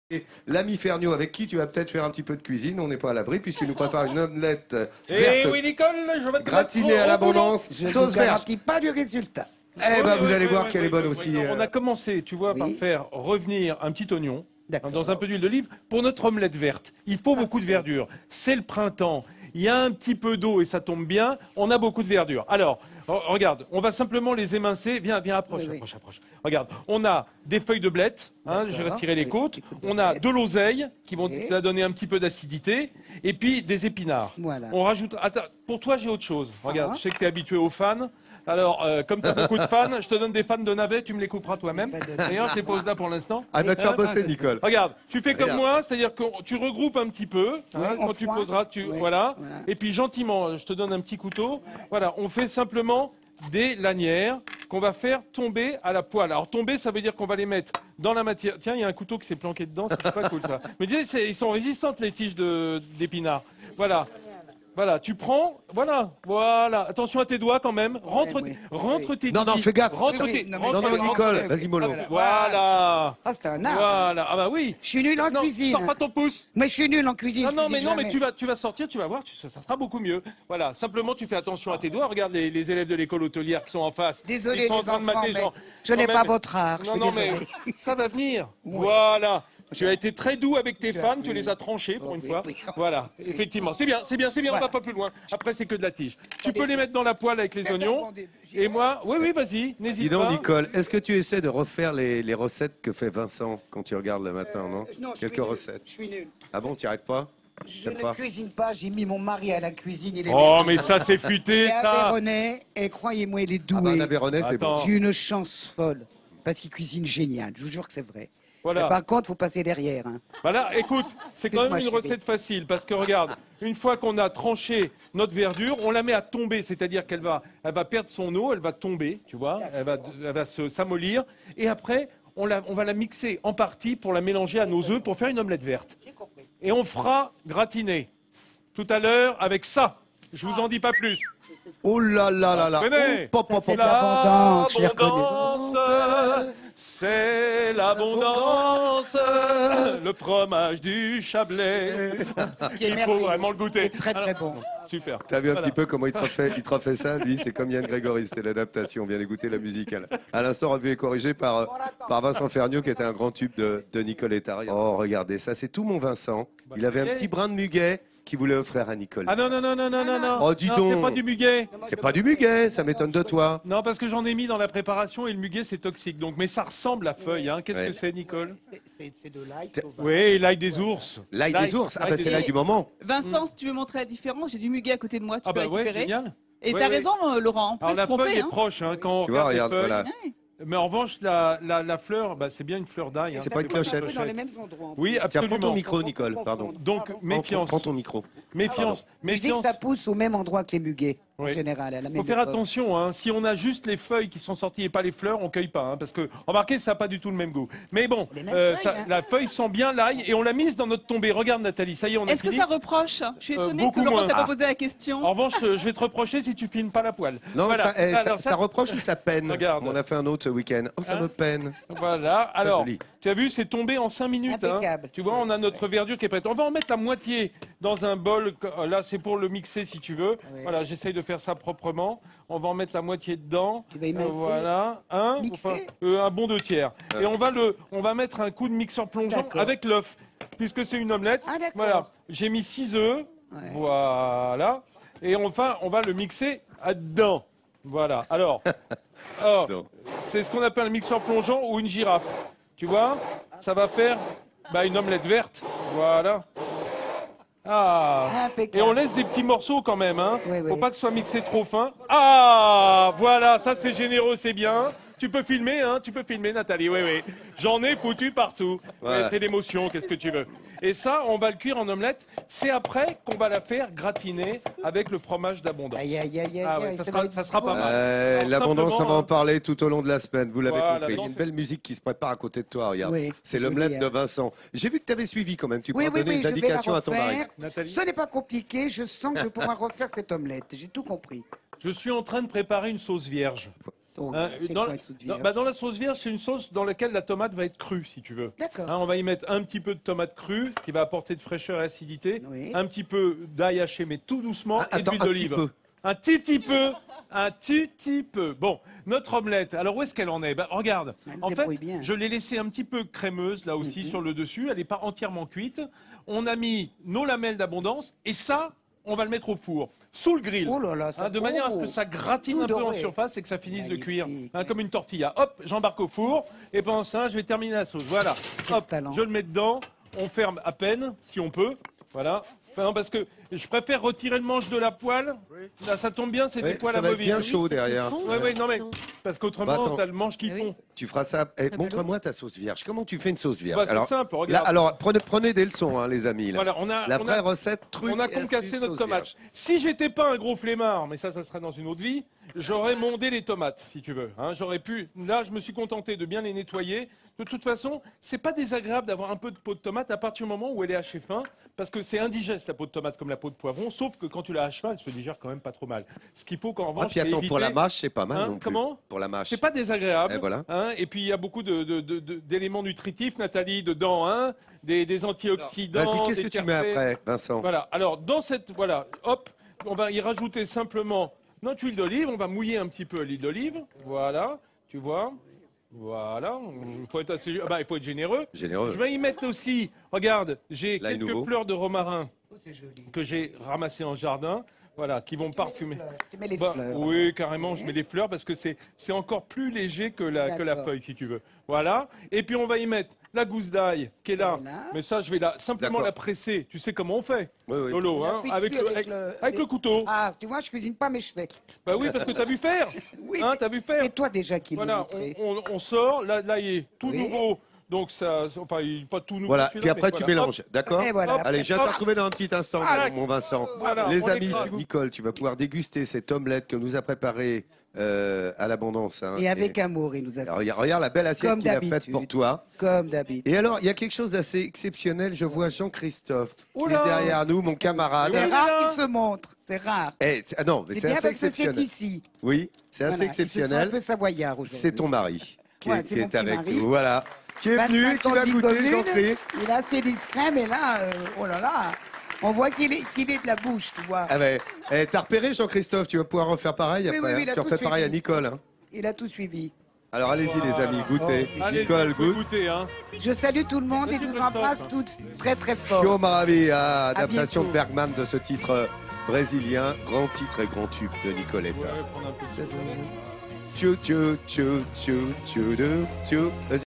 Et l'ami Ferniaud, avec qui tu vas peut-être faire un petit peu de cuisine, on n'est pas à l'abri, puisqu'il nous prépare une omelette Eh verte, oui, Nicole, je vais te gratinée mettre à au l'abondance, Je ne sauce vous verte. garantis pas du résultat. Eh ben, vous allez voir oui, qu'elle est bonne aussi. On a commencé, tu vois, Oui. par faire revenir un petit oignon D'accord. dans un peu d'huile d'olive pour notre omelette verte. Il faut beaucoup de verdure. C'est le printemps. Il y a un petit peu d'eau et ça tombe bien. On a beaucoup de verdure. Alors, regarde, on va simplement les émincer. Viens, approche, Oui, oui. approche. Regarde, on a des feuilles de blette. Hein, j'ai D'accord. retiré les Oui, côtes. petit coup de On a blette. de l'oseille qui vont Oui. te donner un petit peu d'acidité. Et puis des épinards. Voilà. On rajoute. Attends, pour toi, j'ai autre chose. Regarde, Ah. je sais que tu es habitué aux fans. Alors, comme tu as beaucoup de fans, je te donne des fans de navets, tu me les couperas toi-même. Des fans de D'ailleurs, je les pose là pour l'instant. À te faire bosser, Nicole. Regarde, tu fais comme Regarde. moi, c'est-à-dire que tu regroupes un petit peu, hein, on quand tu froisse. poseras, Oui, voilà. voilà. Et puis gentiment, je te donne un petit couteau. Voilà, on fait simplement des lanières qu'on va faire tomber à la poêle. Alors tomber, ça veut dire qu'on va les mettre dans la matière. Tiens, il y a un couteau qui s'est planqué dedans, c'est pas cool ça. Mais dis, ils sont résistantes les tiges d'épinards. Voilà. Voilà, tu prends, voilà. Attention à tes doigts quand même. Rentre tes Non, titis. fais gaffe. Rentre Oui, tes. non, mais rentre- Non, oui, Nicole, oui, vas-y, mollo. Voilà. Ah, c'est un art. Voilà. Ah bah oui. Je suis nul en Non, cuisine. sors pas ton pouce. Mais je suis nul en cuisine. Non, je non, cuisine mais jamais. tu vas sortir, tu vas voir, ça sera beaucoup mieux. Voilà, simplement tu fais attention à tes doigts. Regarde les élèves de l'école hôtelière qui sont en face. Désolé, Ils sont en les train de enfants, mater, mais genre, je n'ai quand pas même- votre art. Je Non, suis non, mais désolé. ça va venir. Oui. Voilà. Tu as été très doux avec tes fans, tu les as tranchés pour une Oui, fois. oui. Voilà, effectivement. C'est bien, on Voilà. va pas plus loin. Après, c'est que de la tige. Tu peux les mettre dans la poêle avec les C'est un oignons. bon début. Et moi, oui, vas-y, n'hésite Dis donc, pas. Nicole, est-ce que tu essaies de refaire les recettes que fait Vincent quand tu regardes le matin, non Non, je Quelques suis nul. recettes. Je suis nul. Ah bon, tu n'y arrives pas Je T'aimes ne pas cuisine pas. J'ai mis mon mari à la cuisine. Il est Oh, mais ça, c'est futé, Et ça. Aveyronais, et croyez-moi, il est Ah bah, doué. un Aveyronais, c'est bon. Attends. J'ai une chance folle. Parce qu'il cuisine génial. Je vous jure que c'est vrai. Voilà. Mais par contre, il faut passer derrière. Hein. Voilà, écoute, c'est quand même une Excuse-moi, chérie. recette facile parce que regarde, une fois qu'on a tranché notre verdure, on la met à tomber, c'est-à-dire qu'elle va perdre son eau, elle va tomber, tu vois, elle va s'amollir, et après on va la mixer en partie pour la mélanger à nos œufs pour faire une omelette verte. Et on fera gratiner tout à l'heure avec ça. Je vous en dis pas plus. Oh là là là là. Venez. Oh, pop, pop, c'est pop. de l'abondance, je l'ai reconnu. L'abondance, c'est l'abondance, le fromage du Chablais. Qui est Il faut merveilleux. vraiment le goûter. C'est très très bon. Super. T'as vu un Voilà. petit peu comment il te refait ça, lui. C'est comme Yann Grégory, c'était l'adaptation. On vient d'écouter la musicale. À l'instant, revu et corrigé par Vincent Ferniaud, qui était un grand tube de Nicole Ettard. Oh, regardez, ça, c'est tout mon Vincent. Il avait un petit brin de muguet qu'il voulait offrir à Nicole. Ah non, non. Oh, dis Non, donc. c'est pas du muguet. C'est pas du muguet, ça m'étonne de toi. Non, parce que j'en ai mis dans la préparation et le muguet, c'est toxique. Donc, mais ça ressemble à feuille. Hein. Qu'est-ce Ouais. que c'est, Nicole? C'est de l'ail. Oui, l'ail des ours. L'ail des ours, ah bah c'est des l'ail ours. du moment. Vincent, si tu veux montrer la différence, j'ai du muguet à côté de moi, tu Ah peux bah ouais, récupérer. génial. Et Ouais, t'as ouais. raison, Laurent, on peut Alors, se la tromper. feuille est Hein. proche hein, quand on Tu vois, regarde les regarde, feuilles. voilà. Mais en revanche, la fleur, bah, c'est bien une fleur d'ail. Hein. C'est pas une clochette. Dans les mêmes endroits. Oui, Tiens, absolument. prends ton micro, Nicole, pardon. Donc, méfiance. Prends ton micro. Méfiance. Je dis que Méfiance. ça pousse au même endroit que les muguets, en Oui. général. À la Il même faut faire époque. attention, hein. Si on a juste les feuilles qui sont sorties et pas les fleurs, on cueille pas, hein, parce que remarquez, ça n'a pas du tout le même goût. Mais bon, Les mêmes feuilles, hein. la feuille sent bien l'ail et on l'a mise dans notre tombée. Regarde Nathalie, ça y est, on a Est-ce que fini. ça reproche? Je suis étonnée beaucoup que Laurent moins. t'a Ah. pas posé la question. En revanche, je vais te reprocher si tu filmes pas la poêle. Non, Voilà. ça, Alors, reproche ou ça peine? Regarde. On a fait un autre ce week-end. Oh, ça Hein me peine. Voilà. Alors, joli. tu as vu, c'est tombé en 5 minutes. Hein. Impeccable. Tu vois, on a notre verdure qui est prête. On va en mettre la moitié dans un bol. Là, c'est pour le mixer si tu veux. Oui. Voilà, j'essaye de faire ça proprement. On va en mettre la moitié dedans. Tu vas émincer. Voilà. Un, Mixer. un bon 2/3. Et on va mettre un coup de mixeur plongeant D'accord. avec l'œuf. Puisque c'est une omelette. Ah, d'accord. Voilà. J'ai mis 6 œufs. Ouais. Voilà. Et enfin, on va le mixer dedans. Voilà. Alors, Non. c'est ce qu'on appelle un mixeur plongeant ou une girafe. Tu vois, ça va faire une omelette verte. Voilà. Ah. Impeccable. Et on laisse des petits morceaux quand même. Hein. Oui, oui. Faut pas que ce soit mixé trop fin. Ah, voilà, ça c'est généreux, c'est bien. Tu peux filmer, hein, tu peux filmer, Nathalie. Oui, oui. J'en ai foutu partout. Voilà. Ouais, c'est l'émotion, qu'est-ce que tu veux. Et ça, on va le cuire en omelette. C'est après qu'on va la faire gratiner avec le fromage d'abondance. Aïe, aïe, aïe, aïe. Ah ouais, aïe, ça ça sera, va être ça sera pas bon. mal. Alors, L'abondance, on simplement, va en hein. parler tout au long de la semaine. Vous l'avez Voilà, compris. Il y a non, une c'est- belle musique qui se prépare à côté de toi. Regarde. Oui, C'est c'est l'omelette joli, de hein. Vincent. J'ai vu que tu avais suivi quand même. Tu Oui, peux oui, donner oui, des je vais la indications à ton mari. refaire. Nathalie. Ce n'est pas compliqué. Je sens que je vais pouvoir refaire cette omelette. J'ai tout compris. Je suis en train de préparer une sauce vierge. Oh, Hein, c'est dans, quoi une sauce dans- vierge? bah, dans la sauce vierge, c'est une sauce dans laquelle la tomate va être crue, si tu veux. D'accord. Hein, on va y mettre un petit peu de tomate crue qui va apporter de fraîcheur et acidité, Oui. un petit peu d'ail haché mais tout doucement et Attends, d'huile un d'olive. petit peu. Un petit peu, un petit peu. Bon, notre omelette, alors où est-ce qu'elle en est? Bah, regarde, Elle se en fait, débrouille bien. je l'ai laissée un petit peu crémeuse là aussi sur le dessus, elle n'est pas entièrement cuite. On a mis nos lamelles d'abondance et ça, on va le mettre au four, sous le grill. Oh là là, ça- De manière à ce que oh, ça gratine tout un peu en doré. surface et que ça finisse de cuire, Magnifique. comme une tortilla. Hop, j'embarque au four et pendant ça, je vais terminer la sauce. Voilà, hop, talent. je le mets dedans, on ferme à peine, si on peut. Voilà. Enfin, non, parce que je préfère retirer le manche de la poêle. Là, ça tombe bien, c'est Oui, des poêles ça à va être bobine. bien chaud derrière. Oui, non mais parce qu'autrement, Bah, attends. t'as le manche qui Ah oui. fond. Tu feras ça. Eh, Très montre-moi ta sauce vierge. Comment tu fais une sauce vierge? Bah, c'est simple, là, regarde. alors prenez des leçons, hein, les amis. Là. Voilà, on a, La on vraie a- recette, truc. on a et astuce concassé notre sauce tomate. vierge. Si j'étais pas un gros flemmard, mais ça sera dans une autre vie, j'aurais mondé les tomates, si tu veux. Hein, j'aurais pu. Là, je me suis contenté de bien les nettoyer. De toute façon, c'est pas désagréable d'avoir un peu de peau de tomate à partir du moment où elle est hachée fin, parce que c'est indigeste la peau de tomate comme la peau de poivron, sauf que quand tu la haches fin, elle se digère quand même pas trop mal. Ce qu'il faut qu'en revanche, Ah, puis attends, c'est pour la éviter- mâche, c'est pas mal Hein, non plus. comment Pour la mâche. C'est pas désagréable. Et voilà. Hein, et puis il y a beaucoup d'éléments nutritifs, Nathalie, dedans, hein, des antioxydants. Vas-y, qu'est-ce des que tu mets terpènes. après, Vincent? Voilà. Alors dans cette, voilà, hop, on va y rajouter simplement notre huile d'olive. On va mouiller un petit peu l'huile d'olive. Voilà, tu vois. Voilà. Il faut être assez, il faut être généreux. Généreux. Je vais y mettre aussi. Regarde, j'ai L'ail quelques nouveau. fleurs de romarin Oh, c'est joli. que j'ai ramassées en jardin. Voilà, qui vont parfumer. Tu mets les Bah, fleurs. oui, carrément, je mets les fleurs parce que c'est encore plus léger que la D'accord. feuille, si tu veux. Voilà. Et puis on va y mettre la gousse d'ail qui est là. Voilà. Mais ça, je vais simplement D'accord. la presser. Tu sais comment on fait, Oui, oui. Lolo, La hein, petite avec, fille avec le couteau. Ah, tu vois, je cuisine pas, mais je sais. Bah oui, parce que t'as vu faire. Oui, Hein, t'as vu faire. c'est toi déjà qui Voilà, l'as montré. on sort. Là, il est tout Oui. nouveau. Donc ça, enfin, il est pas tout nouveau. Voilà, celui-là, puis après mais tu voilà. mélanges, d'accord? Et voilà. Allez, je vais te Hop. retrouver dans un petit instant, Ah, mon Vincent. Voilà, Les on amis, écrase. Nicole, tu vas pouvoir déguster cette omelette que nous a préparée à l'abondance. Hein. Et avec amour, il nous a Alors, regarde la belle assiette Comme qu'il a faite d'habitude. pour toi. comme d'habitude. Et alors, il y a quelque chose d'assez exceptionnel. Je vois Jean-Christophe qui est Oula. derrière nous, mon camarade. C'est Oui, rare là. qu'il se montre, c'est rare. Non, mais C'est c'est bien assez parce que c'est exceptionnel. ici. Oui, c'est assez Voilà, il se sent exceptionnel. un peu savoyard aujourd'hui. C'est ton mari qui Ouais, est, c'est qui mon est petit avec mari. nous. Voilà. Qui est venu et 25 qui ans va de vie goûter, commune. Jean-Christ. Il est assez discret, mais là, oh là là, on voit qu'il est, s'il est de la bouche, tu vois. Ah ouais. T'as repéré Jean-Christophe, tu vas pouvoir refaire pareil Oui, après. oui, hein. il a Tu tout refais pareil à suivi. Nicole. Hein. Il a tout suivi. Alors allez-y les amis, goûtez. Oh, Allez, Nicole, vous pouvez goûte. goûter, hein. Je salue tout le monde et Vas-y, je vous bonne embrasse chance. toutes très très fort. Fio Maravilla, adaptation de bientôt. Bergman de ce titre brésilien, grand titre et grand tube de Nicoletta. Ouais, prendre un peu de chocolat. Tchou tchou tchou tchou tchou tchou.